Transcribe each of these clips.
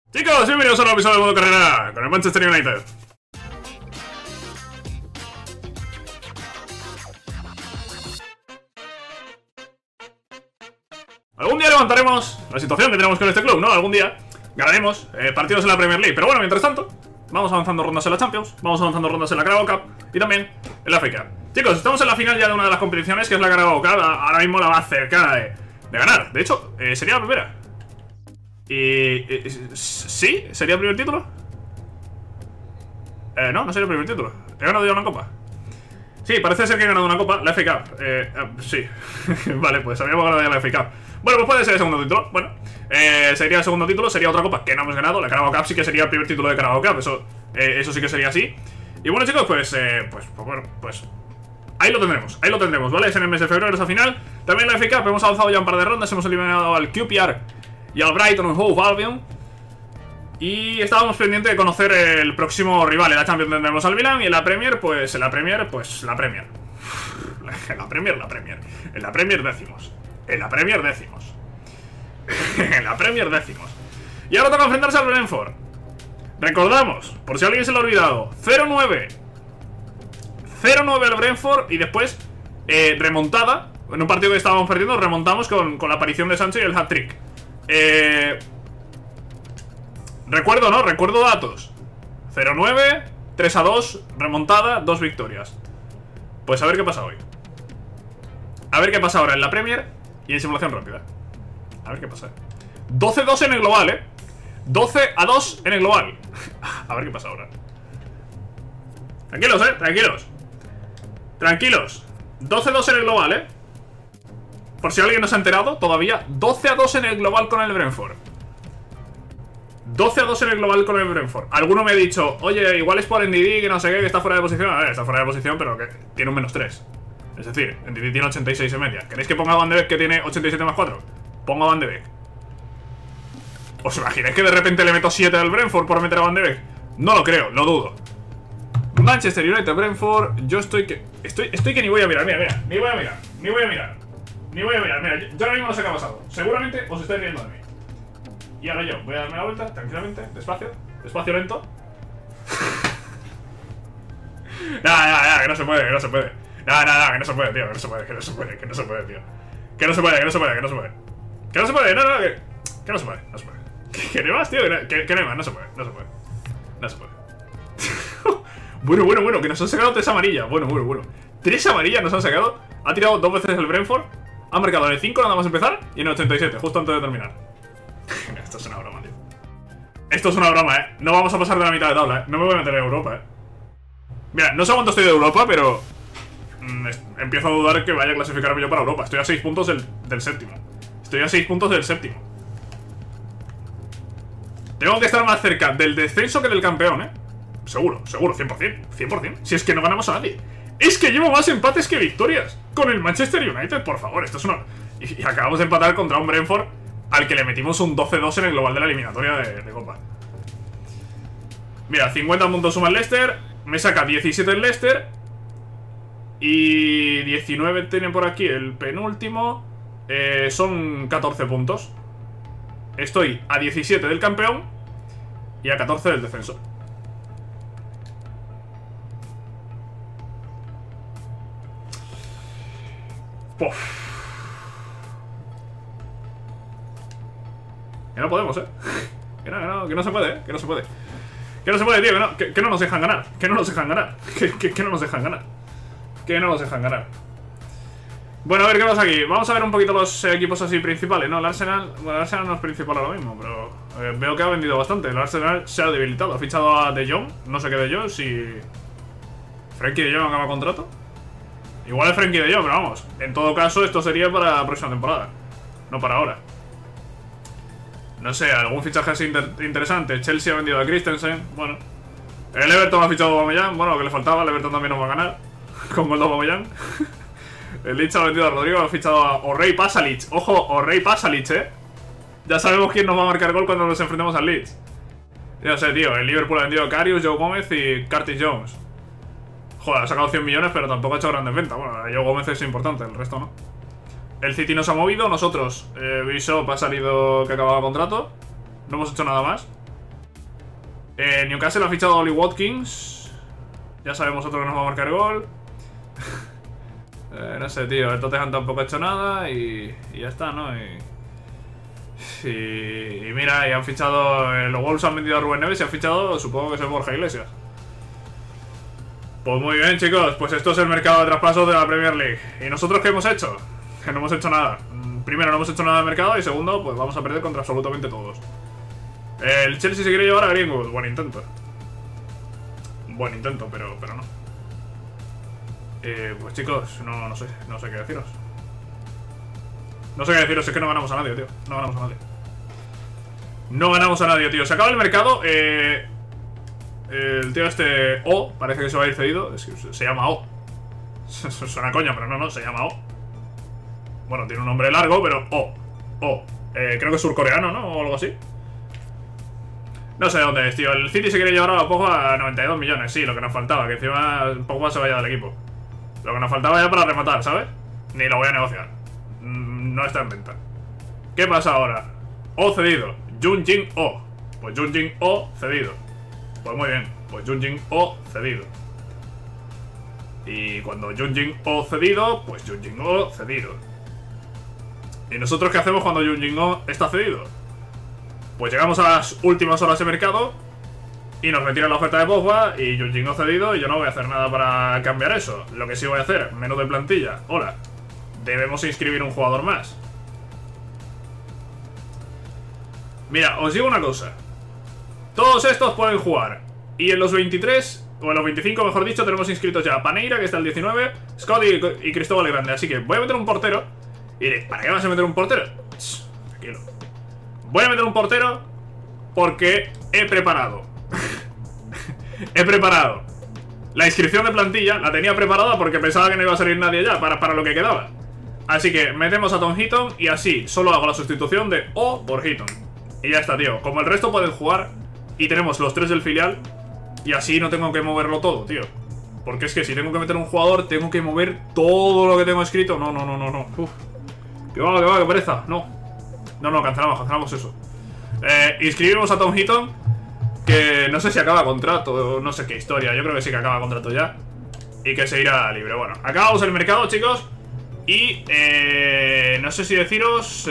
Chicos, bienvenidos a un nuevo episodio de Modo Carrera con el Manchester United. Algún día levantaremos la situación que tenemos con este club, ¿no? Algún día ganaremos partidos en la Premier League. Pero bueno, mientras tanto, vamos avanzando rondas en la Champions, vamos avanzando rondas en la Carabao Cup y también en la FA Cup. Chicos, estamos en la final ya de una de las competiciones, que es la Carabao Cup. Ahora mismo la más cercana de ganar. De hecho, sería la primera. ¿Sí? ¿Sería el primer título? No sería el primer título. ¿He ganado ya una copa? Sí, parece ser que he ganado una copa, la FA Cup. Sí. Vale, pues habíamos ganado ya la FA Cup. Bueno, pues puede ser el segundo título. Bueno, sería el segundo título, sería otra copa que no hemos ganado. La Carabao Cup sí que sería el primer título de Carabao Cup. Eso sí que sería así. Y bueno, chicos, pues ahí lo tendremos, ¿vale? Es en el mes de febrero esa final. También la FA Cup, hemos avanzado ya un par de rondas. Hemos eliminado al QPR y al Brighton & Hove Albion. Y estábamos pendientes de conocer el próximo rival. En la Champions tendremos al Milan. Y en la Premier, la Premier. En la Premier décimos. Y ahora toca enfrentarse al Brentford. Recordamos, por si alguien se lo ha olvidado, 0-9 al Brentford. Y después remontada. En un partido que estábamos perdiendo, remontamos con la aparición de Sancho y el hat-trick. Recuerdo, ¿no? Recuerdo datos. 0-9, 3-2, remontada, 2 victorias. Pues a ver qué pasa hoy. A ver qué pasa ahora en la Premier y en simulación rápida. A ver qué pasa. 12-2 en el global, 12-2 en el global. A ver qué pasa ahora. Tranquilos, Tranquilos. 12-2 en el global, Por si alguien no se ha enterado, todavía 12-2 en el global con el Brentford. 12-2 en el global con el Brentford. Alguno me ha dicho, oye, igual es por NDD, que no sé qué, que está fuera de posición. A ver, está fuera de posición, pero que tiene un -3. Es decir, NDD tiene 86 en media. ¿Queréis que ponga a Van de Beek, que tiene 87 más 4? Ponga a Van de Beek. ¿Os imagináis que de repente le meto 7 al Brentford por meter a Van de Beek? No lo creo, lo dudo. Manchester United, Brentford. Yo estoy que ni voy a mirar, mira, ni voy a mirar. Mira, yo ahora mismo no sé qué ha pasado. Seguramente os estáis riendo de mí. Y ahora yo voy a darme la vuelta, tranquilamente, despacio, lento. Nada, que no se puede. Nada, que no se puede, tío, que no se puede, tío. Que no se puede, que no se puede. Que no hay más, tío, que no hay más, no se puede. Bueno, que nos han sacado 3 amarillas. Bueno. 3 amarillas nos han sacado. Ha tirado 2 veces el Brentford. Ha marcado en el 5 nada más empezar y en el 87, justo antes de terminar. Esto es una broma, tío. Esto es una broma, No vamos a pasar de la mitad de tabla, No me voy a meter en Europa, Mira, no sé cuánto estoy de Europa, pero empiezo a dudar que vaya a clasificarme yo para Europa. Estoy a 6 puntos del séptimo. Tengo que estar más cerca del descenso que del campeón, Seguro, 100%. Si es que no ganamos a nadie. Es que llevo más empates que victorias con el Manchester United, por favor. Esto es una... Y acabamos de empatar contra un Brentford al que le metimos un 12-2 en el global de la eliminatoria de Copa. Mira, 50 puntos suma el Leicester. Me saca 17 el Leicester. Y 19 tiene por aquí el penúltimo. Son 14 puntos. Estoy a 17 del campeón y a 14 del descenso. Puf. Que no podemos, que no se puede, Que no se puede, tío, que no nos dejan ganar. Que no nos dejan ganar. Bueno, a ver qué pasa aquí. Vamos a ver un poquito los equipos así principales, ¿no? El Arsenal no es principal ahora mismo, pero veo que ha vendido bastante. El Arsenal se ha debilitado. Ha fichado a De Jong, no sé qué De Jong, si Frenkie De Jong acaba contrato. Igual es Frenkie De Jong, pero vamos. En todo caso, esto sería para la próxima temporada, no para ahora. No sé, algún fichaje así interesante. Chelsea ha vendido a Christensen. Bueno, el Everton ha fichado a Aubameyang. Bueno, lo que le faltaba, el Everton también nos va a ganar con gol de Aubameyang. El Leeds ha vendido a Rodrigo, ha fichado a Orey Pasalic. Ojo, Orey Pasalic, Ya sabemos quién nos va a marcar gol cuando nos enfrentemos al Leeds. Ya sé, tío, el Liverpool ha vendido a Karius, Joe Gómez y Curtis Jones. Joder, ha sacado 100 millones, pero tampoco ha hecho grandes ventas. Bueno, Joe Gómez es importante, el resto no. El City nos ha movido, nosotros Bishop ha salido que acababa contrato. No hemos hecho nada más. Newcastle ha fichado a Oli Watkins. Ya sabemos otro que nos va a marcar gol. No sé, tío. El Tottenham tampoco ha hecho nada y ya está, ¿no? Y mira, y han fichado... los Wolves han vendido a Rubén Neves y han fichado, supongo que es el Borja Iglesias. Pues muy bien, chicos. Pues esto es el mercado de traspasos de la Premier League. ¿Y nosotros qué hemos hecho? Que no hemos hecho nada. Primero, no hemos hecho nada de mercado y segundo, pues vamos a perder contra absolutamente todos. El Chelsea se quiere llevar a Greenwood. Buen intento. Buen intento, pero no. Pues chicos, no sé qué deciros. No sé qué deciros, es que no ganamos a nadie, tío. No ganamos a nadie. No ganamos a nadie, tío. Se acaba el mercado. El tío este O, parece que se va a ir cedido. Es que se llama O. Suena coña, pero no, se llama O. Bueno, tiene un nombre largo, pero O. Creo que es surcoreano, ¿no? O algo así. No sé de dónde es, tío. El City se quiere llevar a Pogba a 92 millones. Sí, lo que nos faltaba. Que encima Pogba se vaya del equipo. Lo que nos faltaba ya para rematar, ¿sabes? Ni lo voy a negociar. No está en venta. ¿Qué pasa ahora? O cedido. Junjin O. Pues Junjin O cedido. Pues muy bien. Pues Junjin O cedido. Y cuando Junjin O cedido, pues Junjin O cedido. ¿Y nosotros qué hacemos cuando Junjin O está cedido? Pues llegamos a las últimas horas de mercado y nos retiran la oferta de Pogba y Junjin O cedido y yo no voy a hacer nada para cambiar eso. Lo que sí voy a hacer, menú de plantilla. Hola, debemos inscribir un jugador más. Mira, os digo una cosa. Todos estos pueden jugar. Y en los 23, o en los 25 mejor dicho, tenemos inscritos ya a Paneira, que está el 19, Scott y Cristóbal Grande. Así que voy a meter un portero. Y diré, ¿para qué vas a meter un portero? Tranquilo. Voy a meter un portero porque he preparado. He preparado la inscripción de plantilla. La tenía preparada porque pensaba que no iba a salir nadie ya para lo que quedaba. Así que metemos a Tom Heaton y así solo hago la sustitución de O por Heaton. Y ya está, tío. Como el resto pueden jugar y tenemos los 3 del filial, y así no tengo que moverlo todo, tío. Porque es que si tengo que meter un jugador, tengo que mover todo lo que tengo escrito. No. Uf. Que va, que pereza. No, cancelamos eso. Inscribimos a Tom Heaton, que no sé si acaba contrato, no sé qué historia. Yo creo que sí que acaba contrato ya y que se irá libre. Bueno, acabamos el mercado, chicos. Y no sé si deciros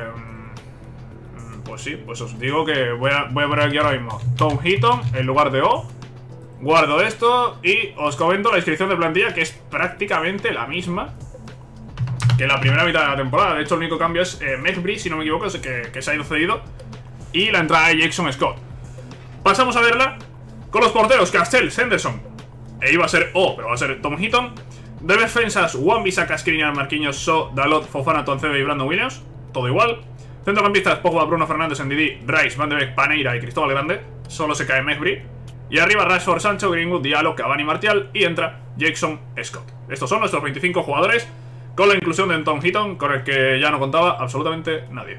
pues sí, pues os digo que voy a poner aquí ahora mismo Tom Heaton en lugar de O. Guardo esto y os comento la inscripción de plantilla, que es prácticamente la misma que la primera mitad de la temporada. De hecho, el único cambio es Mejbri, si no me equivoco, es que se ha ido cedido, y la entrada de Jackson Scott. Pasamos a verla con los porteros. Castells, Henderson, iba a ser O, pero va a ser Tom Heaton. De defensas, Wan-Bissaka, Skriniar, Marquinhos, So, Dalot, Fofana, Toncebe y Brandon Williams. Todo igual. Centrocampistas, Pogba, Bruno Fernández, Ndidi, Rice, Van de Beek, Paneira y Cristóbal Grande. Solo se cae Mejbri. Y arriba Rashford, Sancho, Greenwood, Diallo, Cavani, Martial. Y entra Jackson Scott. Estos son nuestros 25 jugadores, con la inclusión de Tom Heaton, con el que ya no contaba absolutamente nadie.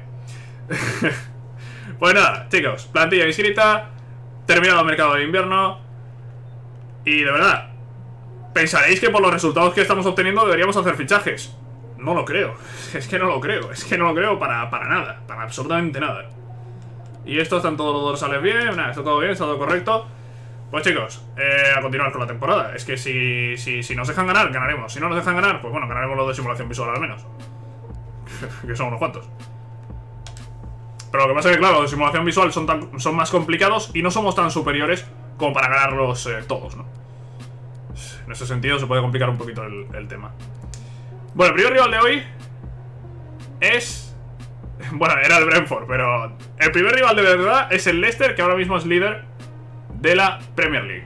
Pues nada, chicos, plantilla inscrita, terminado el mercado de invierno. Y de verdad, pensaréis que por los resultados que estamos obteniendo deberíamos hacer fichajes. No lo creo, es que no lo creo para nada, para absolutamente nada. Y esto están todos los dorsales bien, nada, está todo bien, está todo correcto. Pues chicos, a continuar con la temporada. Es que si nos dejan ganar, ganaremos. Si no nos dejan ganar, pues bueno, ganaremos los de simulación visual al menos. Que son unos cuantos. Pero lo que pasa es que, claro, los de simulación visual son más complicados y no somos tan superiores como para ganarlos todos, ¿no? En ese sentido se puede complicar un poquito el tema. Bueno, el primer rival de hoy es... Bueno, era el Brentford, pero el primer rival de verdad es el Leicester, que ahora mismo es líder de la Premier League.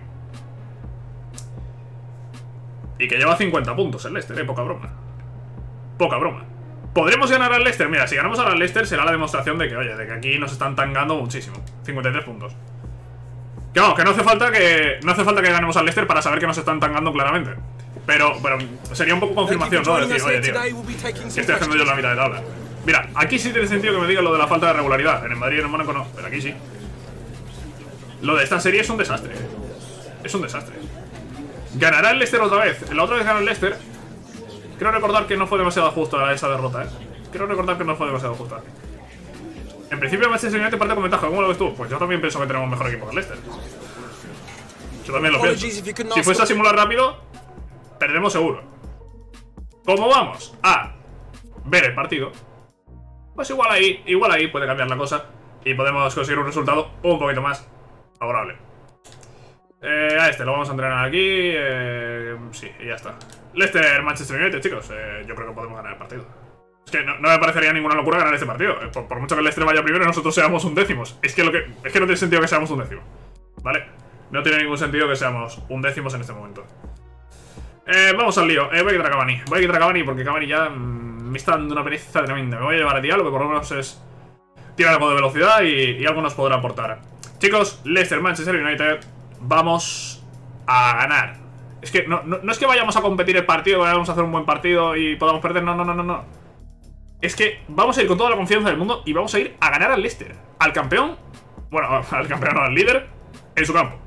Y que lleva 50 puntos el Leicester, poca broma. Poca broma. ¿Podremos ganar al Leicester? Mira, si ganamos al Leicester será la demostración de que, oye, de que aquí nos están tangando muchísimo. 53 puntos. Que vamos, que no hace falta que ganemos al Leicester para saber que nos están tangando claramente. Pero sería un poco confirmación, ¿no? De decir, oye, tío, ¿qué estoy haciendo yo en la mitad de tabla? Mira, aquí sí tiene sentido que me digan lo de la falta de regularidad. En el Madrid y en el Mónaco no, pero aquí sí. Lo de esta serie es un desastre. Es un desastre. ¿Ganará el Leicester otra vez? La otra vez ganó el Leicester. Creo recordar que no fue demasiado justa esa derrota, Creo recordar que no fue demasiado justa. En principio el Manchester United parte con ventaja. ¿Cómo lo ves tú? Pues yo también pienso que tenemos mejor equipo que el Leicester. Yo también lo pienso. Si fuese a simular rápido, perdemos seguro. ¿Cómo vamos a ver el partido? Pues igual ahí puede cambiar la cosa y podemos conseguir un resultado un poquito más favorable. A este lo vamos a entrenar aquí. Sí, y ya está. Leicester, Manchester United, chicos. Yo creo que podemos ganar el partido. Es que no me parecería ninguna locura ganar este partido. Por mucho que el Leicester vaya primero y nosotros seamos un décimos. Es que no tiene sentido que seamos un décimo. ¿Vale? No tiene ningún sentido que seamos un décimos en este momento. Vamos al lío. Voy a quitar a Cavani. Voy a quitar a Cavani porque Cavani ya me está dando una pereza tremenda. Me voy a llevar a Diallo, que por lo menos es... tiene algo de velocidad y algo nos podrá aportar. Chicos, Leicester, Manchester United, vamos a ganar. Es que no es que vayamos a competir el partido, vayamos a hacer un buen partido y podamos perder. No. Es que vamos a ir con toda la confianza del mundo y vamos a ir a ganar al Leicester. Al campeón. Bueno, al campeón no, al líder. En su campo.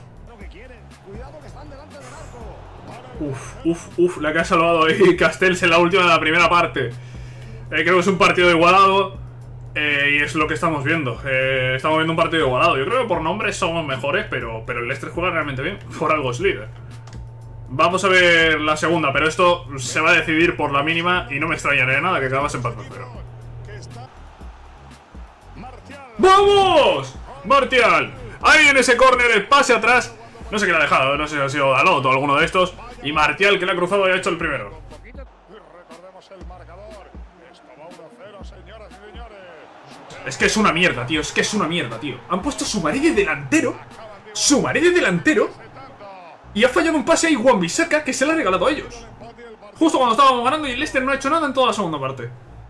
Uf, la que ha salvado ahí Castells en la última de la primera parte. Creo que es un partido igualado. Y es lo que estamos viendo. Estamos viendo un partido igualado. Yo creo que por nombres somos mejores, pero el Leicester juega realmente bien. Por algo es líder. Vamos a ver la segunda, pero esto se va a decidir por la mínima y no me extrañaría nada que acabase en 4-0. ¡Vamos! Martial. Ahí en ese córner, el pase atrás. No sé quién ha dejado, no sé si ha sido Dalot o alguno de estos. Y Martial, que le ha cruzado y ha hecho el primero. Es que es una mierda, tío. Han puesto Soumaré de delantero. Y ha fallado un pase ahí Wan-Bissaka que se le ha regalado a ellos. Justo cuando estábamos ganando y el Leicester no ha hecho nada en toda la segunda parte.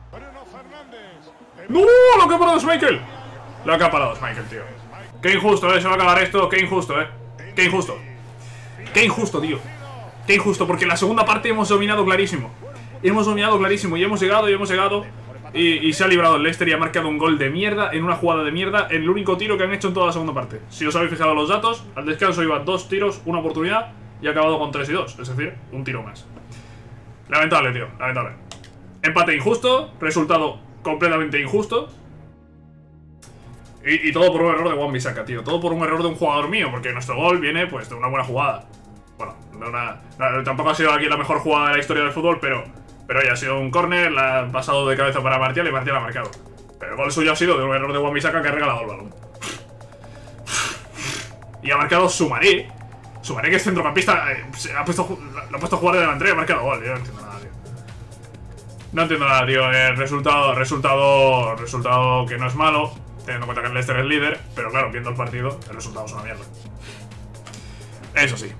¡No! ¡Lo que ha parado Schmeichel! Lo que ha parado Schmeichel, tío. Qué injusto, se va a acabar esto. Qué injusto, Qué injusto, tío. Qué injusto, porque en la segunda parte hemos dominado clarísimo. Y hemos llegado. Y se ha librado el Leicester y ha marcado un gol de mierda en una jugada de mierda, el único tiro que han hecho en toda la segunda parte. Si os habéis fijado los datos, al descanso iba 2 tiros, una oportunidad y ha acabado con 3 y 2, es decir, un tiro más. Lamentable, tío, lamentable. Empate injusto, resultado completamente injusto. Y todo por un error de Wan-Bissaka, tío. Todo por un error de un jugador mío, porque nuestro gol viene, pues, de una buena jugada. Bueno, tampoco ha sido aquí la mejor jugada de la historia del fútbol, pero ya ha sido un córner, la ha pasado de cabeza para Martial y Martial ha marcado. Pero el gol suyo ha sido de un error de Wan-Bissaka que ha regalado el balón. Y ha marcado Soumaré. Soumaré, que es centrocampista, lo ha puesto a jugar de delantero y ha marcado gol. Yo no entiendo nada, tío. No entiendo nada, tío. Resultado que no es malo, teniendo en cuenta que el Leicester es líder. Pero claro, viendo el partido, el resultado es una mierda. Eso sí.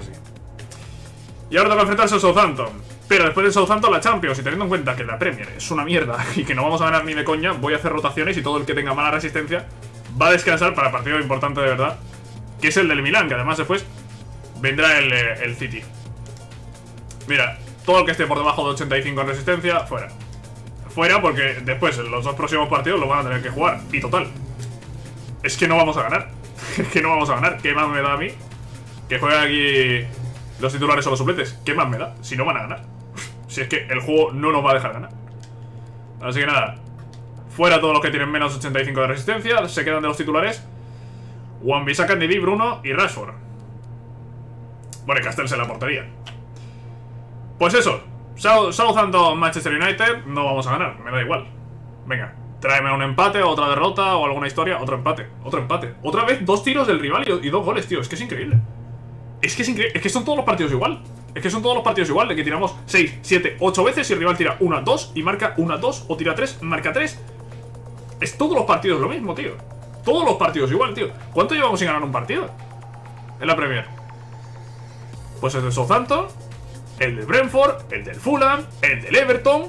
Y ahora toca enfrentarse al Southampton. Pero después del Southampton la Champions. Y teniendo en cuenta que la Premier es una mierda y que no vamos a ganar ni de coña, voy a hacer rotaciones y todo el que tenga mala resistencia va a descansar para el partido importante de verdad, que es el del Milán, que además después vendrá el City. Mira, todo el que esté por debajo de 85 en resistencia, fuera. Fuera, porque después en los 2 próximos partidos lo van a tener que jugar. Y total, es que no vamos a ganar. ¿Qué más me da a mí que jueguen aquí los titulares o los suplentes? ¿Qué más me da? Si no van a ganar. Si es que el juego no nos va a dejar ganar. Así que nada, fuera todos los que tienen menos 85 de resistencia. Se quedan de los titulares Wan-Bissaka, Ndidi, Bruno y Rashford. Bueno, y Castells en la portería. Pues eso, Southampton, Manchester United. No vamos a ganar, me da igual. Venga, tráeme un empate, otra derrota o alguna historia. Otro empate. Otra vez 2 tiros del rival y 2 goles, tío. Es que es increíble. Es que son todos los partidos igual. De que tiramos 6, 7, 8 veces y el rival tira 1, 2 y marca 1, 2, o tira 3, marca 3. Es todos los partidos lo mismo, tío. Todos los partidos igual, tío. ¿Cuánto llevamos sin ganar un partido en la Premier? Pues el de Southampton, el de Brentford, el del Fulham, el del Everton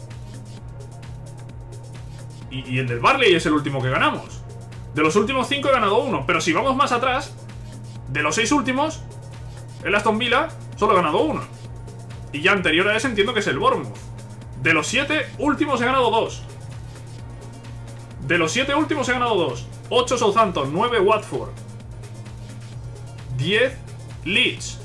y el del Burnley es el último que ganamos. De los últimos 5 he ganado 1. Pero si vamos más atrás, de los 6 últimos, el Aston Villa solo he ganado 1. Y ya anterior a ese entiendo que es el Bournemouth. De los 7 últimos he ganado 2. 8 Southampton, 9 Watford, 10 Leeds.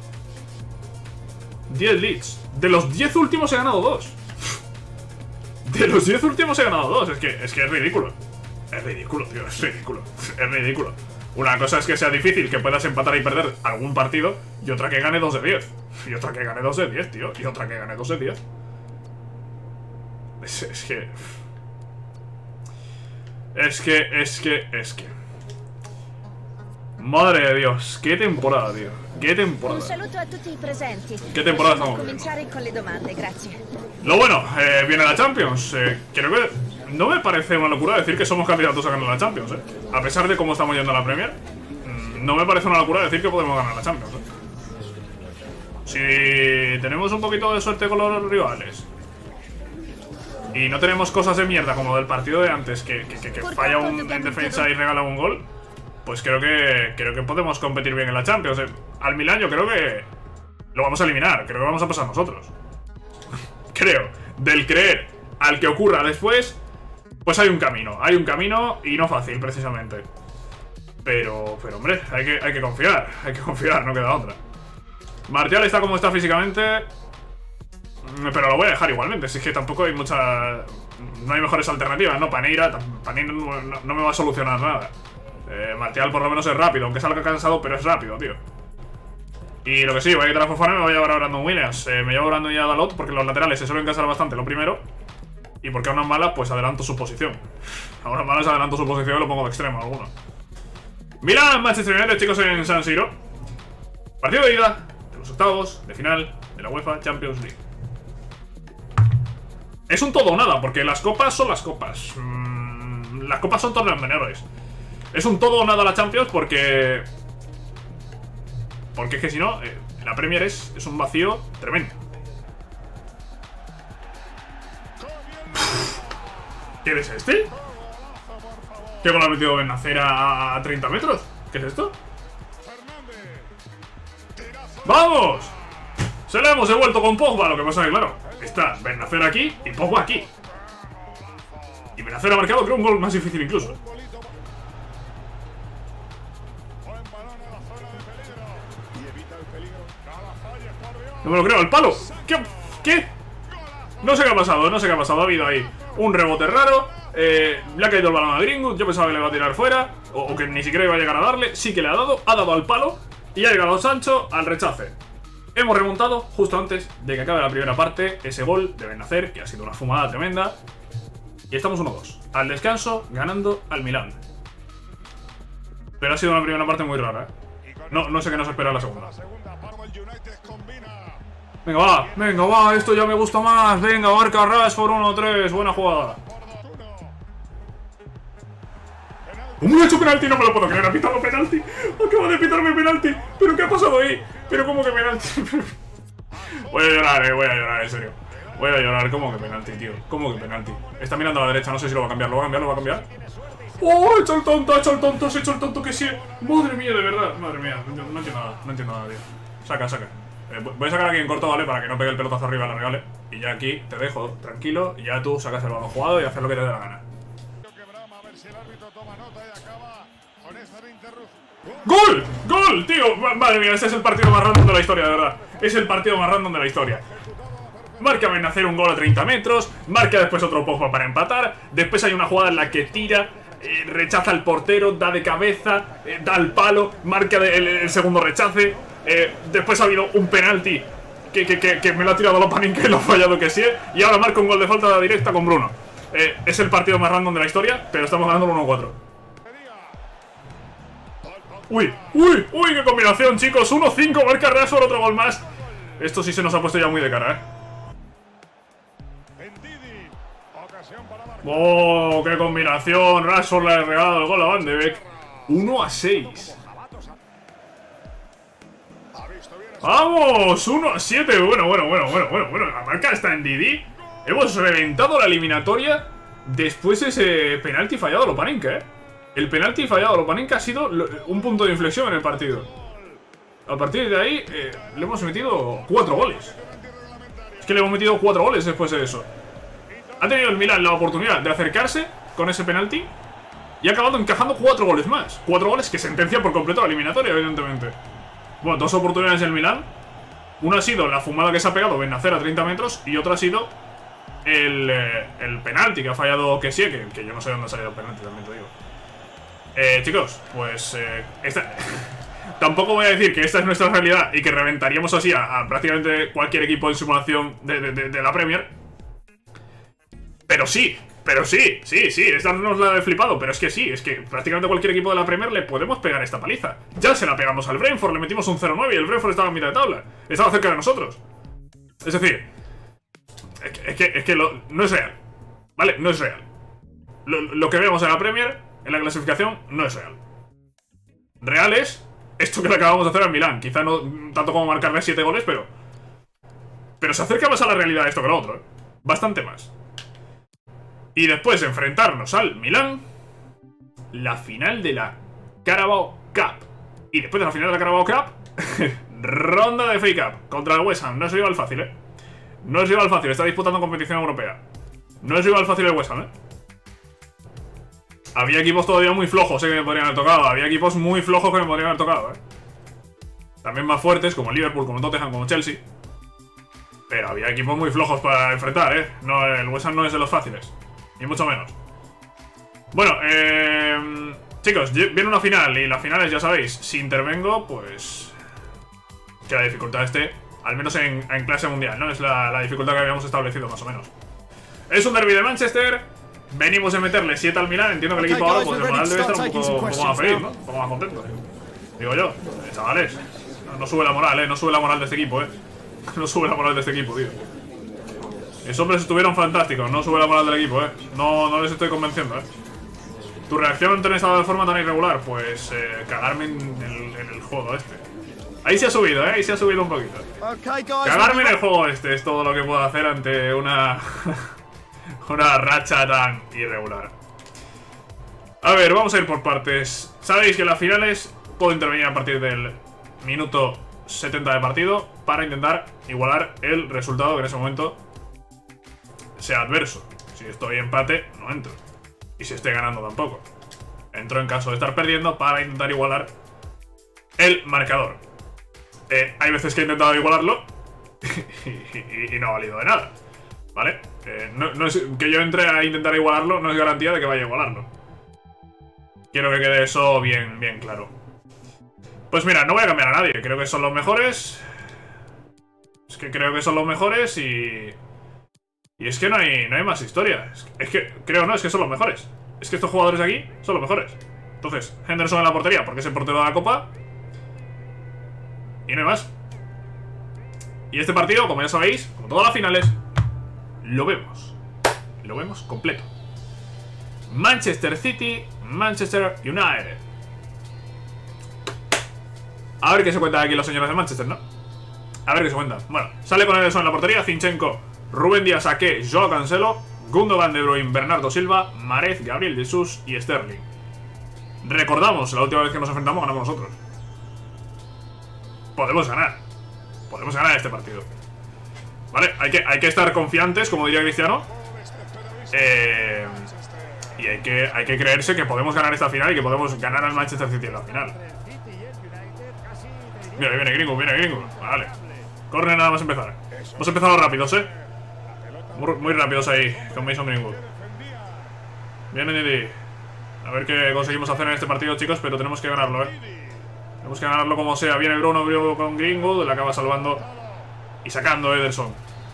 De los 10 últimos he ganado 2. De los 10 últimos he ganado 2. Es que es ridículo. Es ridículo, tío, es ridículo. Es ridículo. Una cosa es que sea difícil, que puedas empatar y perder algún partido, y otra que gane 2 de 10. Y otra que gane 2 de 10, tío. Y otra que gane 2 de 10. Es que... Madre de Dios, qué temporada, tío. Qué temporada. Un saluto a tutti i presenti. Qué temporada estamos viendo. Cominciare con le domande, grazie. Lo bueno, viene la Champions. Creo que no me parece una locura decir que somos candidatos a ganar la Champions, A pesar de cómo estamos yendo a la Premier, no me parece una locura decir que podemos ganar la Champions, Si tenemos un poquito de suerte con los rivales y no tenemos cosas de mierda como del partido de antes, que falla en defensa y regala un gol, pues creo que podemos competir bien en la Champions. Al Milan yo creo que lo vamos a eliminar. Creo que vamos a pasar nosotros. Creo. Del creer al que ocurra después, pues hay un camino. Hay un camino y no fácil, precisamente. Pero hombre, hay que confiar. Hay que confiar, no queda otra. Martial está como está físicamente, pero lo voy a dejar igualmente. Si es que tampoco hay mucha... No hay mejores alternativas, ¿no? Paneira no me va a solucionar nada. Martial por lo menos es rápido, aunque salga cansado, pero es rápido, tío. Y lo que sí, voy a quitar a Fofana y me voy a llevar a Brandon Williams. Me llevo a Brandon y a Dalot porque los laterales se suelen cansar bastante, lo primero. Y porque a unas malas, pues adelanto su posición. A unas malas adelanto su posición y lo pongo de extremo alguno. Milan, Manchester United, chicos, en San Siro. Partido de ida de los octavos de final de la UEFA Champions League. Es un todo o nada, porque las copas son las copas. Las copas son torneos menores. Es un todo o nada la Champions porque es que si no, la Premier es un vacío tremendo. ¿Quién es este? ¿Qué gol ha metido Benacer a 30 metros? ¿Qué es esto? ¡Vamos! Se la hemos devuelto con Pogba. Lo que pasa es que, claro, está Benacer aquí y Pogba aquí. Y Benacer ha marcado, creo, un gol más difícil incluso. No me lo creo, el palo. ¿Qué? No sé qué ha pasado, no sé qué ha pasado. Ha habido ahí un rebote raro. Le ha caído el balón a Greenwood. Yo pensaba que le iba a tirar fuera, o que ni siquiera iba a llegar a darle. Sí que le ha dado al palo. Y ha llegado Sancho al rechace. Hemos remontado justo antes de que acabe la primera parte. Ese gol de Benacer, que ha sido una fumada tremenda. Y estamos 1-2. Al descanso, ganando al Milan. Pero ha sido una primera parte muy rara, No sé qué nos espera la segunda. Venga, va, esto ya me gusta más. Venga, marca Rashford 1-3, buena jugada. ¿Cómo ha hecho penalti? No me lo puedo creer, ha pitado penalti. Acaba de pitarme penalti. ¿Pero qué ha pasado ahí? ¿Pero cómo que penalti? Voy a llorar, en serio. Voy a llorar, ¿cómo que penalti, tío? ¿Cómo que penalti? Está mirando a la derecha, no sé si lo va a cambiar, ¿lo va a cambiar? ¡Oh, ha hecho el tonto, has hecho el tonto que sí! Madre mía, de verdad, madre mía, no entiendo nada, tío. Saca. Voy a sacar aquí en corto, ¿vale? Para que no pegue el pelotazo arriba, la regale. Y ya aquí te dejo tranquilo y ya tú sacas el balón jugado y haces lo que te dé la gana. ¡Gol! ¡Gol, tío! Madre mía, este es el partido más random de la historia, de verdad. Es el partido más random de la historia. Marca Benacer un gol a 30 metros. Marca después otro Pogba para empatar. Después hay una jugada en la que tira, rechaza al portero, da de cabeza, da al palo, marca el segundo rechace. Después ha habido un penalti que me lo ha tirado Lopaninka y lo ha fallado que sí. Y ahora marca un gol de falta directa con Bruno. Es el partido más random de la historia, pero estamos ganando 1-4. ¡Uy! ¡Qué combinación, chicos! 1-5, marca Rashford, otro gol más. Esto sí se nos ha puesto ya muy de cara, ¡Oh, qué combinación! Rashford le ha regalado el gol a Van de Beek. 1-6. ¡Vamos! 1-7. Bueno. La marca está en Didi. Hemos reventado la eliminatoria después de ese penalti fallado a Lopaninka, El penalti fallado a Lopaninka ha sido un punto de inflexión en el partido. A partir de ahí, le hemos metido 4 goles. Es que le hemos metido 4 goles después de eso. Ha tenido el Milan la oportunidad de acercarse con ese penalti y ha acabado encajando 4 goles más. 4 goles que sentencian por completo la eliminatoria, evidentemente. Bueno, 2 oportunidades del Milan. Una ha sido la fumada que se ha pegado Benacer a 30 metros y otra ha sido el penalti que ha fallado que sí, que yo no sé dónde ha salido el penalti, también te digo. Chicos, pues tampoco voy a decir que esta es nuestra realidad y que reventaríamos así a prácticamente cualquier equipo en simulación de la Premier. Pero sí, esta no es la de flipado, pero es que prácticamente cualquier equipo de la Premier le podemos pegar esta paliza. Ya se la pegamos al Brentford, le metimos un 0-9 y el Brentford estaba en mitad de tabla. Estaba cerca de nosotros. Es decir, es que no es real. ¿Vale? No es real. Lo que vemos en la Premier, en la clasificación, no es real. Real es esto que le acabamos de hacer al Milán. Quizá no tanto como marcarle 7 goles, pero se acerca más a la realidad esto que lo otro, ¿eh? Bastante más. Y después de enfrentarnos al Milán, la final de la Carabao Cup. Y después de la final de la Carabao Cup, ronda de FA Cup contra el West Ham. No es rival fácil, ¿eh? No es rival fácil, está disputando competición europea. No es rival fácil el West Ham, ¿eh? Había equipos todavía muy flojos, que me podrían haber tocado. Había equipos muy flojos que me podrían haber tocado, ¿eh? También más fuertes, como Liverpool, como Tottenham, como Chelsea. Pero había equipos muy flojos para enfrentar, ¿eh? No, el West Ham no es de los fáciles. Ni mucho menos. Bueno, chicos, viene una final. Y las finales, ya sabéis, si intervengo, pues que la dificultad esté, al menos en clase mundial, ¿no? Es la dificultad que habíamos establecido, más o menos. Es un derbi de Manchester. Venimos a meterle 7 al Milan. Entiendo que el equipo ahora, pues el moral debe estar un poco más feliz, ¿no? Un poco más contento. Digo yo, chavales, no sube la moral, no sube la moral de este equipo, no sube la moral de este equipo, tío. Los hombres estuvieron fantásticos, no sube la moral del equipo, no les estoy convenciendo, Tu reacción ante un estado de forma tan irregular, pues cagarme en el juego este. Ahí se ha subido, ahí se ha subido un poquito. Cagarme en el juego este es todo lo que puedo hacer ante una una racha tan irregular. A ver, vamos a ir por partes. Sabéis que en las finales puedo intervenir a partir del minuto 70 de partido para intentar igualar el resultado que en ese momento sea adverso. Si estoy empate, no entro. Y si estoy ganando, tampoco. Entro en caso de estar perdiendo para intentar igualar el marcador. Hay veces que he intentado igualarlo y no ha valido de nada, ¿vale? No es que yo entre a intentar igualarlo, no es garantía de que vaya a igualarlo. Quiero que quede eso bien claro. Pues mira, no voy a cambiar a nadie. Creo que son los mejores. Es que creo que son los mejores y es que no hay más historia. Es que, creo no, es que son los mejores. Es que estos jugadores de aquí son los mejores. Entonces, Henderson en la portería, porque es el portero de la Copa. Y no hay más. Y este partido, como ya sabéis, como todas las finales, lo vemos completo. Manchester City, Manchester United. A ver qué se cuentan aquí los señores de Manchester, ¿no? A ver qué se cuentan. Bueno, sale con Ederson en la portería, Zinchenko, Rubén Díaz, Ake, Joao Cancelo, Gundogan, De Bruyne, Bernardo Silva, Mahrez, Gabriel Jesus y Sterling. Recordamos, la última vez que nos enfrentamos ganamos nosotros. Podemos ganar este partido. Vale, hay que estar confiantes, como diría Cristiano. Y hay que creerse que podemos ganar esta final y que podemos ganar al Manchester City en la final. Mira, viene Greenwood, vale. Corner nada más empezar. Hemos empezado rápidos, muy rápidos ahí, con Mason Greenwood. Viene Didi. A ver qué conseguimos hacer en este partido, chicos, pero tenemos que ganarlo, Tenemos que ganarlo como sea. Viene Bruno con Greenwood, le acaba salvando y sacando Ederson.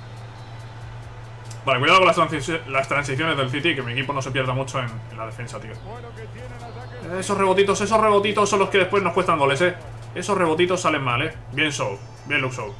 Vale, cuidado con las transiciones del City, que mi equipo no se pierda mucho en la defensa, tío. Esos rebotitos son los que después nos cuestan goles, Esos rebotitos salen mal, Bien Shaw, bien Luke Shaw.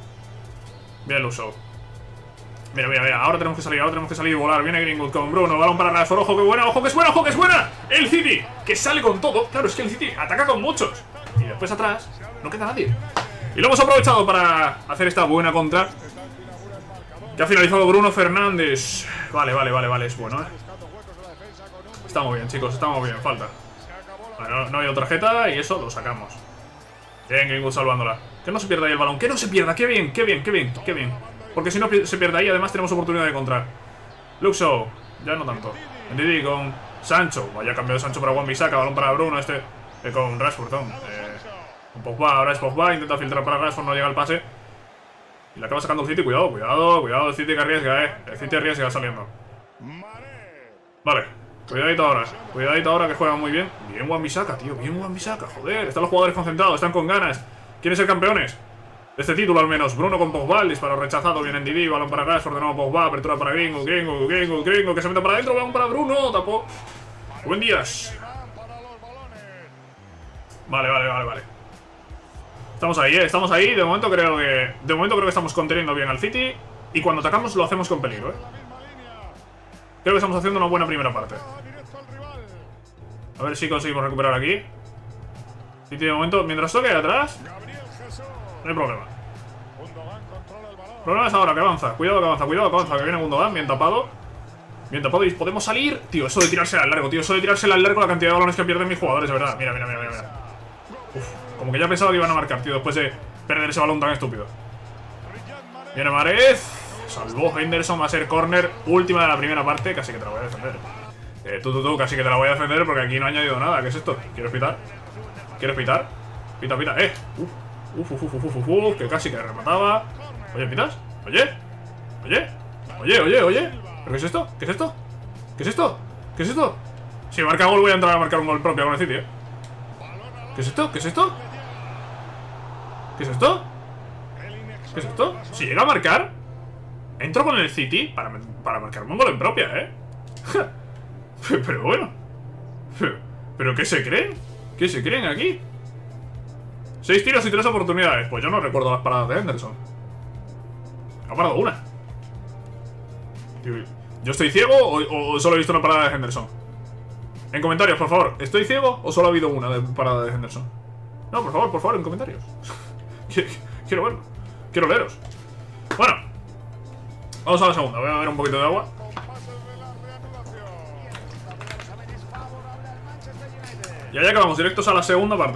Mira, ahora tenemos que salir y volar. Viene Greenwood con Bruno, balón para Rashford. Ojo, que buena, ojo, que es buena. El City, que sale con todo. Claro, es que el City ataca con muchos. Y después atrás no queda nadie. Y lo hemos aprovechado para hacer esta buena contra, que ha finalizado Bruno Fernández. Vale, es bueno, Estamos bien, chicos, estamos bien, falta. Bueno, no hay otra tarjeta y eso lo sacamos. Bien, Greenwood salvándola. Que no se pierda ahí el balón, que no se pierda, qué bien. Porque si no se pierde ahí, además tenemos oportunidad de encontrar. Luke Shaw, ya no tanto. Ndidi con Sancho, vaya cambio de Sancho para Wan-Bissaka, balón para Bruno, con Rashford, con Pogba, ahora es Pogba, intenta filtrar para Rashford, no llega el pase. Y la acaba sacando el City. Cuidado, cuidado, cuidado. El City que arriesga, El City arriesga saliendo. Vale. Cuidadito ahora que juegan muy bien. Bien Wan-Bissaka, tío. Bien Wan-Bissaka. Joder, están los jugadores concentrados. Están con ganas. ¿Quieren ser campeones? De este título al menos. Bruno con Pogba. El disparo rechazado. Viene en Didi. Balón para Rashford. De nuevo Pogba. Apertura para Gringo. Que se mete para adentro. Balón para Bruno. Tapó. Buen Díaz. Vale. Estamos ahí, Estamos ahí. De momento creo que estamos conteniendo bien al City. Y cuando atacamos lo hacemos con peligro, Creo que estamos haciendo una buena primera parte. A ver si conseguimos recuperar aquí. City de momento, mientras toque ahí atrás, no hay problema. El problema es ahora que avanza. Cuidado que avanza, que viene Gundogan, bien tapado. Y podemos salir. Tío, eso de tirarse al largo, la cantidad de balones que pierden mis jugadores, de verdad. Mira. Uf, como que ya pensaba que iban a marcar, tío, después de perder ese balón tan estúpido. Viene Mahrez. Salvó Henderson, va a ser córner. Última de la primera parte, casi que te la voy a defender. Tú, casi que te la voy a defender porque aquí no ha añadido nada. ¿Qué es esto? ¿Quieres pitar? Pita. Que casi que remataba. Oye, ¿pitas? Oye. ¿Pero qué es esto? ¿Qué es esto? Si marca gol voy a entrar a marcar un gol propio con el City, ¿Qué es esto? Si llega a marcar, entro con el City para marcar un gol en propia, Pero bueno. ¿Pero qué se creen? ¿Qué se creen aquí? 6 tiros y 3 oportunidades. Pues yo no recuerdo las paradas de Henderson. Ha parado una. ¿Yo estoy ciego o solo he visto una parada de Henderson? En comentarios, por favor. ¿Estoy ciego o solo ha habido una parada de Henderson? No, por favor, en comentarios. Quiero verlo. Quiero leeros. Bueno. Vamos a la segunda. Voy a beber un poquito de agua. Y allá acabamos, directos a la segunda parte.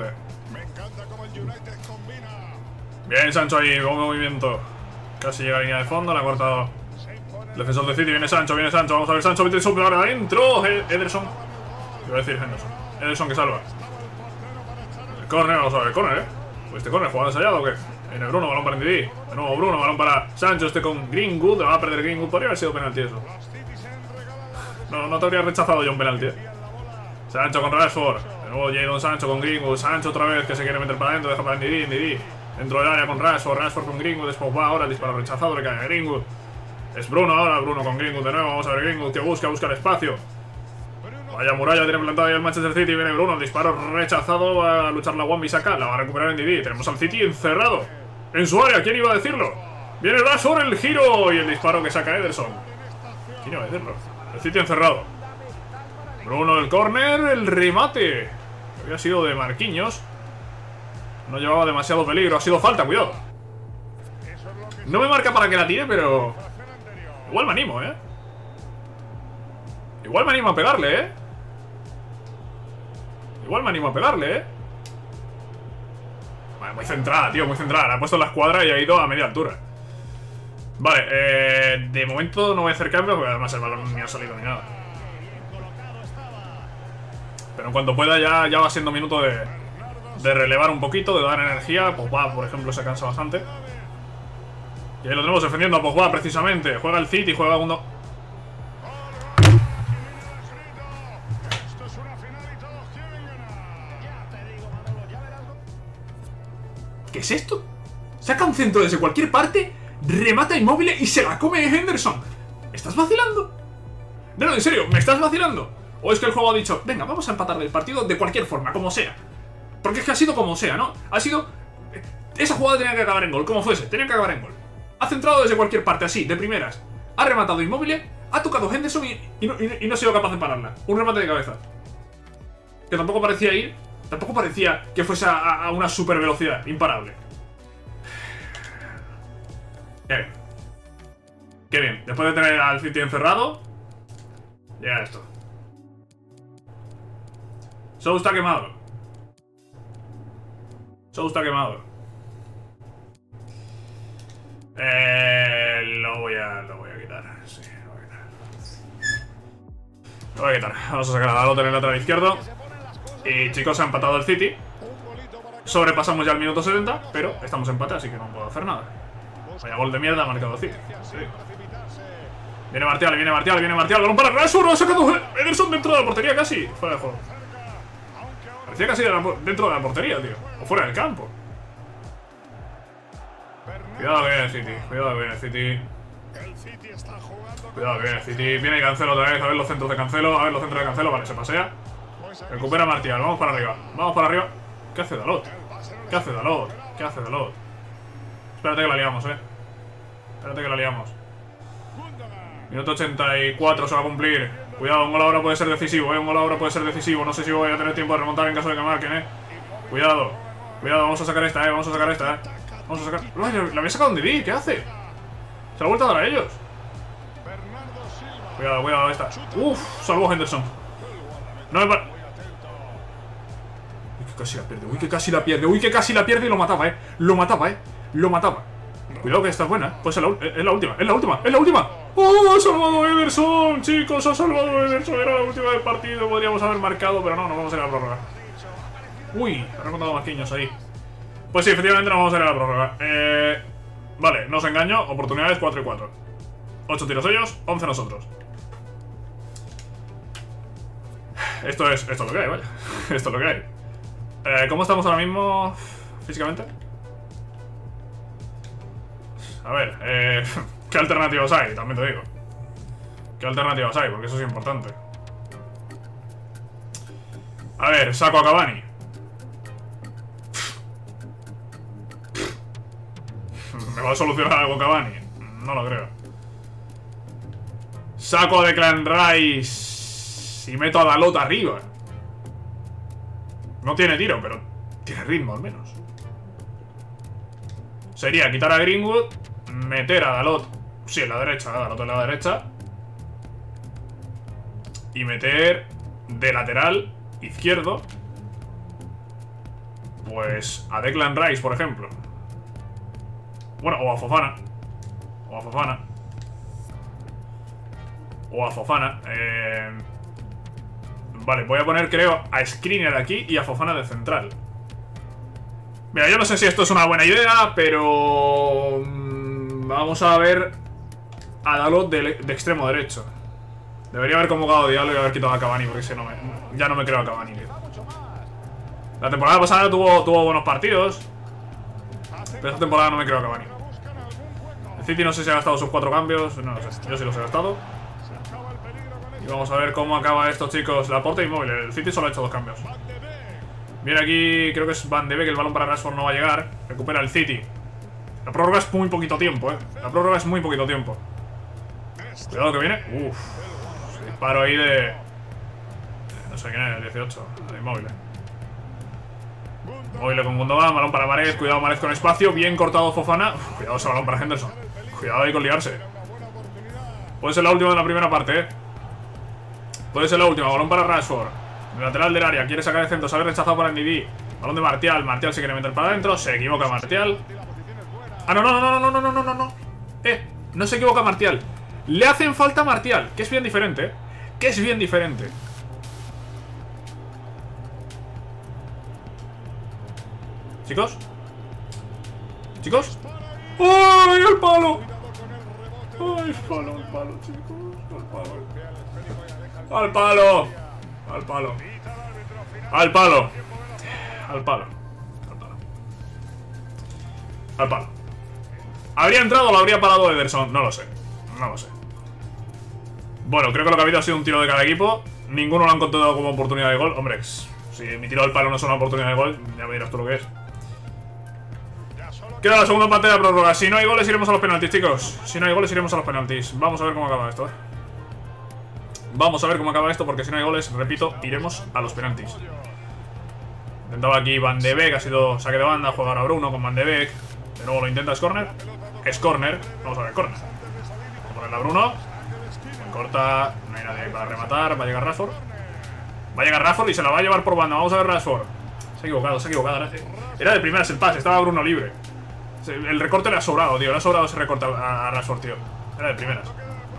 Bien, Sancho ahí, buen movimiento. Casi llega a la línea de fondo, la ha cortado el defensor de City. Viene Sancho. Vamos a ver Sancho, mete el sople ahora adentro. Ederson. Iba a decir Henderson. Ederson que salva. El córner, vamos a ver el córner, Pues este córner, ¿jugada ensayado o qué? Viene Bruno, balón para Ndidi. De nuevo Bruno, balón para Sancho, con Greenwood. Va a perder Greenwood, podría haber sido penalti eso. No te habría rechazado yo un penalti, Sancho con Rashford. De nuevo Jadon Sancho con Greenwood. Sancho otra vez que se quiere meter para adentro. Deja para Ndidi. Dentro del área con Rashford con Greenwood. Después va ahora el disparo rechazado. Le cae a Greenwood. Es Bruno ahora. Bruno con Greenwood de nuevo. Vamos a ver Greenwood que busca el espacio. Vaya muralla tiene plantada ahí el Manchester City. Viene Bruno. El disparo rechazado. Va a luchar la Wan-Bissaka. La va a recuperar Ndidi. Tenemos al City encerrado en su área. ¿Quién iba a decirlo? Viene Rashford, el giro y el disparo que saca Ederson. ¿Quién iba a decirlo? El City encerrado. Bruno el córner, el remate. Había sido de Marquinhos. No llevaba demasiado peligro. Ha sido falta, cuidado. No me marca para que la tire, pero igual me animo, Igual me animo a pegarle, Vale, muy centrada, tío, muy centrada. La ha puesto en la escuadra y ha ido a media altura. Vale, de momento no voy a hacer cambios porque además el balón ni ha salido ni nada. Pero en cuanto pueda ya va siendo minuto de relevar un poquito, de dar energía. Pogba, por ejemplo, se cansa bastante. Y ahí lo tenemos defendiendo a Pogba precisamente. Juega el City, juega uno. ¿Qué es esto? Saca un centro desde cualquier parte, remata Inmóvil y se la come Henderson. ¿Estás vacilando? No, en serio, ¿me estás vacilando? ¿O es que el juego ha dicho, venga, vamos a empatar el partido de cualquier forma, como sea? Porque es que ha sido como sea, ¿no? Ha sido... Esa jugada tenía que acabar en gol, como fuese, tenía que acabar en gol. Ha centrado desde cualquier parte, así, de primeras. Ha rematado Inmóvil, ha tocado Henderson y no ha sido capaz de pararla. Un remate de cabeza. Que tampoco parecía ir, tampoco parecía que fuese a una super velocidad, imparable. Qué bien. Qué bien, después de tener al City encerrado, llega esto. Sou está quemado. Sou está quemado. Lo voy a quitar. Sí, lo voy a quitar. Lo voy a quitar. Vamos a sacar a Dalot en el lateral izquierdo. Y chicos, ha empatado el City. Sobrepasamos ya el minuto 70, pero estamos en empate, así que no puedo hacer nada. Vaya gol de mierda ha marcado City. Sí. Viene Martial, viene Martial, viene Martial. Balón para Rashford, lo ha sacado Ederson dentro de la portería casi. Fuera de juego. Parecía casi dentro de la portería, tío. O fuera del campo. Cuidado que viene el City, cuidado que viene el City. Cuidado que viene el City. Viene Cancelo otra vez, a ver los centros de Cancelo. A ver los centros de Cancelo, vale, se pasea. Recupera Martial, vamos para arriba. Vamos para arriba. ¿Qué hace Dalot? ¿Qué hace Dalot? ¿Qué hace Dalot? Espérate que la liamos, espérate que la liamos. Minuto 84 se va a cumplir. Cuidado, un gol ahora puede ser decisivo, un gol ahora puede ser decisivo. No sé si voy a tener tiempo de remontar en caso de que marquen, Cuidado, cuidado, vamos a sacar esta, vamos a sacar esta, Vamos a sacar... ¡Ay, la había sacado un Didi! ¿Qué hace? Se la ha vuelto a dar a ellos. Cuidado, cuidado, esta. Uff, salvó Henderson. No me para... Uy, que casi la pierde, uy, que casi la pierde. Uy, que casi la pierde y lo mataba, Lo mataba, lo mataba. Cuidado que esta es buena, pues es la última, es la última, es la última. ¡Oh, ha salvado Ederson! Chicos, ha salvado Ederson. Era la última del partido, podríamos haber marcado, pero no, nos vamos a ir a la prórroga. Uy, han remontado Marquinhos ahí. Pues sí, efectivamente nos vamos a ir a la prórroga. Vale, no os engaño, oportunidades 4 y 4. 8 tiros ellos, 11 nosotros. Esto es lo que hay, vaya. Esto es lo que hay. ¿Cómo estamos ahora mismo físicamente? A ver, ¿qué alternativas hay? También te digo. ¿Qué alternativas hay? Porque eso es importante. A ver, saco a Cavani. ¿Me va a solucionar algo Cavani? No lo creo. Saco a Declan Rice y meto a Dalot arriba. No tiene tiro, pero tiene ritmo al menos. Sería quitar a Greenwood, meter a Dalot, sí, en la derecha, a Dalot en la derecha, y meter de lateral izquierdo, pues a Declan Rice, por ejemplo. Bueno, o a Fofana. O a Fofana. O a Fofana. Vale, voy a poner, creo, a Skriniar aquí y a Fofana de central. Mira, yo no sé si esto es una buena idea, pero... vamos a ver a Dalot de extremo derecho. Debería haber convocado a Diallo y haber quitado a Cavani, porque si no ya no me creo a Cavani, tío. La temporada pasada tuvo buenos partidos, pero esta temporada no me creo a Cavani. El City no sé si ha gastado sus 4 cambios, no lo sé, yo sí los he gastado. Y vamos a ver cómo acaba esto, chicos. Laporte Inmóvil, el City solo ha hecho 2 cambios. Viene aquí, creo que es Van de Beek, el balón para Rashford no va a llegar. Recupera el City. La prórroga es muy poquito tiempo, La prórroga es muy poquito tiempo. Cuidado que viene. Uff. Disparo ahí de... no sé quién es, el 18. De Inmóvil. Inmóvil con Gundogan, balón para Mahrez. Cuidado Mahrez con espacio, bien cortado Fofana. Uf, cuidado ese balón para Henderson. Cuidado ahí con liarse. Puede ser la última de la primera parte, Puede ser la última, balón para Rashford. El lateral del área, quiere sacar el centro, se ha rechazado para Ndidi. Balón de Martial, Martial se quiere meter para adentro. Se equivoca Martial. Ah, no. No se equivoca Martial. Le hacen falta a Martial, que es bien diferente, que es bien diferente. Chicos. Chicos. ¡Ay, el palo! ¡Ay, el palo, chicos! ¡Al palo! ¡Al palo! ¡Al palo! ¡Al palo! ¡Al palo! ¿Habría entrado o lo habría parado Ederson? No lo sé. No lo sé. Bueno, creo que lo que ha habido ha sido un tiro de cada equipo. Ninguno lo han contado como oportunidad de gol. Hombre, si mi tiro al palo no es una oportunidad de gol, ya me dirás tú lo que es. Queda la segunda parte de la prórroga. Si no hay goles, iremos a los penaltis, chicos. Si no hay goles, iremos a los penaltis. Vamos a ver cómo acaba esto, Vamos a ver cómo acaba esto, porque si no hay goles, repito, iremos a los penaltis. Intentaba aquí Van de Beek, ha sido saque de banda, juega ahora Bruno con Van de Beek. De nuevo lo intenta, es córner. Es córner, vamos a ver, córner. Vamos a ponerle a Bruno. Corta, no hay nadie ahí para rematar, va a llegar Rashford. Va a llegar Rashford y se la va a llevar por banda, vamos a ver Rashford. Se ha equivocado. Era de primeras el pase, estaba Bruno libre. El recorte le ha sobrado, tío, le ha sobrado ese recorte a Rashford, tío. Era de primeras.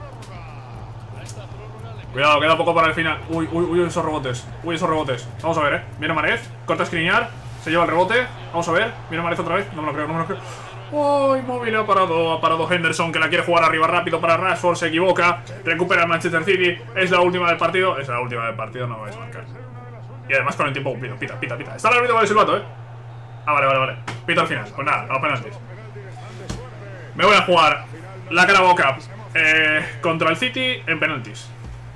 Cuidado, queda poco para el final. Uy, esos rebotes. Vamos a ver, Viene Mahrez, corta Skriniar, se lleva el rebote. Vamos a ver, viene Mahrez otra vez. No me lo creo. Oh, Inmóvil ha parado Henderson, que la quiere jugar arriba rápido para Rashford, se equivoca, recupera el Manchester City, es la última del partido, no vais a marcar. Y además con el tiempo cumplido, pita. Está el árbitro con el silbato, Ah, vale. Pita al final, pues nada, a los penaltis. Me voy a jugar la Carabao Cup contra el City en penaltis.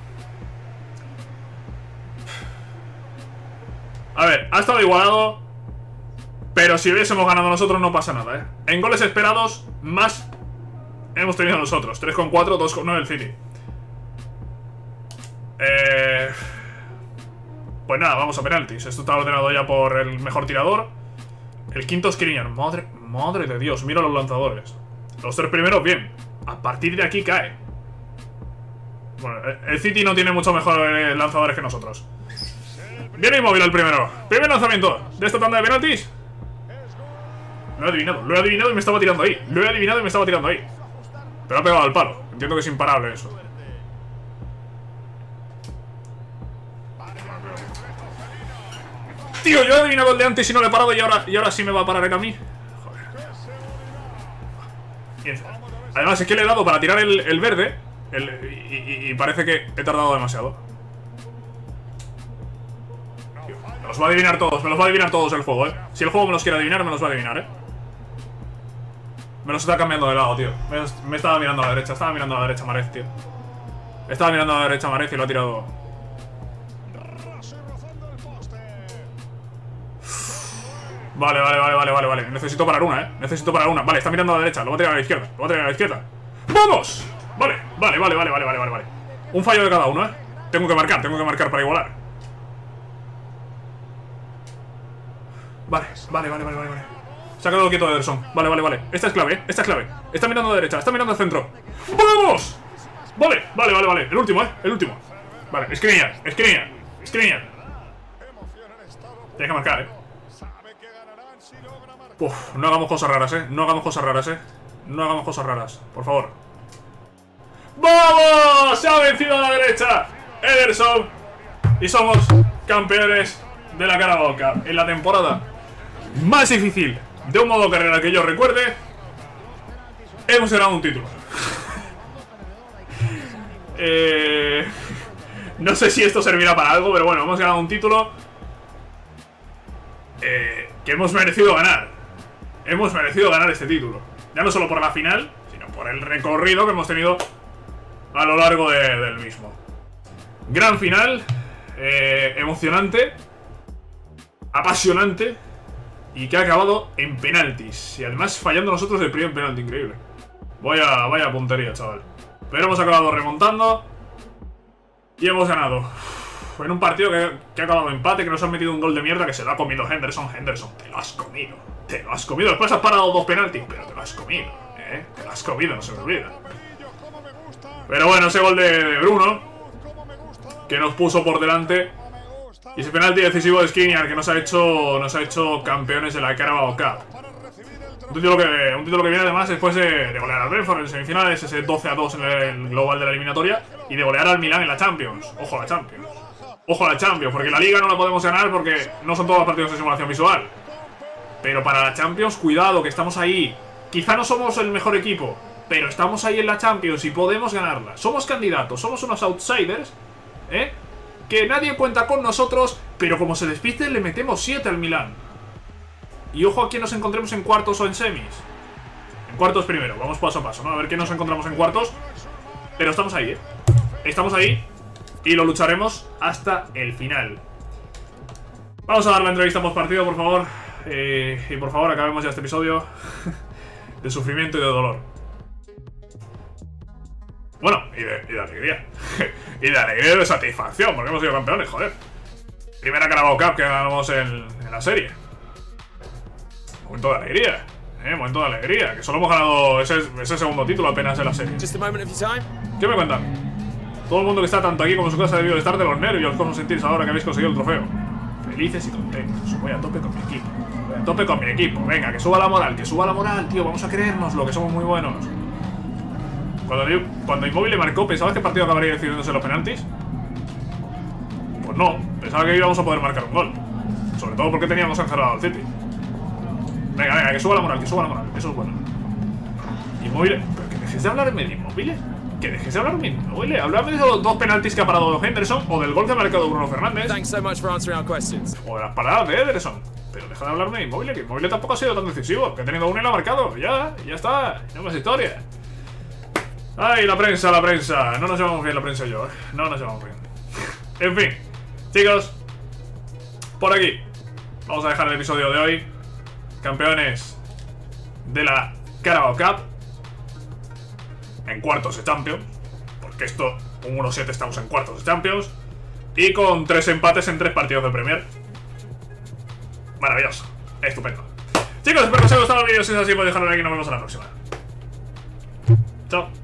A ver, ha estado igualado, pero si hubiésemos ganado nosotros no pasa nada, En goles esperados, más hemos tenido nosotros. 3,4, 2,9 el City. Pues nada, vamos a penaltis. Esto está ordenado ya por el mejor tirador. El quinto es Skriniar. Madre de Dios, mira los lanzadores. Los 3 primeros, bien. A partir de aquí cae. Bueno, el City no tiene mucho mejores lanzadores que nosotros. Viene Inmóvil el primero. Primer lanzamiento de esta tanda de penaltis. Lo he adivinado y me estaba tirando ahí. Pero ha pegado al palo. Entiendo que es imparable eso. Tío, yo he adivinado el de antes y no le he parado y ahora sí me va a parar él a mí. Joder. Además es que le he dado para tirar el verde y parece que he tardado demasiado. Tío, me los va a adivinar todos el juego, Si el juego me los quiere adivinar, me los va a adivinar, Me los está cambiando de lado, tío. Me estaba mirando a la derecha, Marez, tío. Estaba mirando a la derecha Marez y lo ha tirado. Vale. Necesito parar una, Vale, está mirando a la derecha, lo voy a tirar a la izquierda. ¡Vamos! Vale. Un fallo de cada uno, Tengo que marcar para igualar. Vale. Se ha quedado quieto Ederson. Vale. Esta es clave, Está mirando a la derecha, está mirando al centro. ¡Vamos! Vale. El último, Vale, Skriniar. Tienes que marcar, Uf, no hagamos cosas raras, No hagamos cosas raras, por favor. ¡Vamos! Se ha vencido a la derecha Ederson. Y somos campeones de la Carabao Cup en la temporada más difícil de un modo carrera que yo recuerde. Hemos ganado un título. No sé si esto servirá para algo, pero bueno, hemos ganado un título que hemos merecido ganar. Hemos merecido ganar este título. Ya no solo por la final, sino por el recorrido que hemos tenido a lo largo del mismo. Gran final, emocionante, apasionante, y que ha acabado en penaltis. Y además fallando nosotros el primer penalti, increíble. Vaya puntería, chaval. Pero hemos acabado remontando y hemos ganado. En un partido que ha acabado empate, que nos han metido un gol de mierda que se lo ha comido Henderson. Te lo has comido. Después has parado 2 penaltis, pero te lo has comido, Te lo has comido, no se me olvida. Pero bueno, ese gol de Bruno, que nos puso por delante. Y ese penalti decisivo de Skriniar, que nos ha hecho campeones de la Carabao Cup. Un título que viene además después de golear al Brentford en semifinales, ese 12-2 en el global de la eliminatoria, y de golear al Milan en la Champions. Ojo a la Champions, porque la Liga no la podemos ganar porque no son todos los partidos de simulación visual. Pero para la Champions, cuidado, que estamos ahí. Quizá no somos el mejor equipo, pero estamos ahí en la Champions y podemos ganarla. Somos candidatos, somos unos outsiders, que nadie cuenta con nosotros, pero como se despiste le metemos 7 al Milan. Y ojo a quién nos encontremos en cuartos o en semis. En cuartos primero, vamos paso a paso, A ver qué nos encontramos en cuartos. Pero estamos ahí, Estamos ahí y lo lucharemos hasta el final. Vamos a dar la entrevista post partido, por favor. Y por favor, acabemos ya este episodio de sufrimiento y de dolor. Bueno, y de alegría. Y de alegría y de satisfacción, porque hemos sido campeones, joder. Primera Carabao Cup que ganamos en la serie. Momento de alegría, momento de alegría. Que solo hemos ganado ese segundo título apenas en la serie. ¿Qué me cuentan? Todo el mundo que está tanto aquí como en su casa debido de estar de los nervios. ¿Cómo os sentís ahora que habéis conseguido el trofeo? Felices y contentos. Voy a tope con mi equipo. Venga, que suba la moral, tío. Vamos a creérnoslo, que somos muy buenos. Cuando Inmóvil le marcó, ¿pensabas que el partido acabaría decidiéndose los penaltis? Pues no, pensaba que íbamos a poder marcar un gol. Sobre todo porque teníamos encerrado al City. Venga, que suba la moral, eso es bueno. Inmóvil. Pero que dejes de hablarme de Inmóvil. Que dejes de hablarme de Inmóvil. Háblame de los 2 penaltis que ha parado Henderson o del gol que ha marcado Bruno Fernández. Thanks so much for answering our questions. O de las paradas de Ederson. Pero deja de hablarme de Inmóvil, que Inmóvil tampoco ha sido tan decisivo. Que ha tenido uno y lo ha marcado. Ya está. No más historia. Ay, la prensa. No nos llevamos bien la prensa y yo. No nos llevamos bien. En fin, chicos, por aquí vamos a dejar el episodio de hoy. Campeones de la Carabao Cup en cuartos de Champions, porque esto, un 1-7 estamos en cuartos de Champions. Y con 3 empates en 3 partidos de Premier. Maravilloso, estupendo. Chicos, espero que os haya gustado el vídeo. Si es así, podéis dejarlo aquí y nos vemos en la próxima. Chao.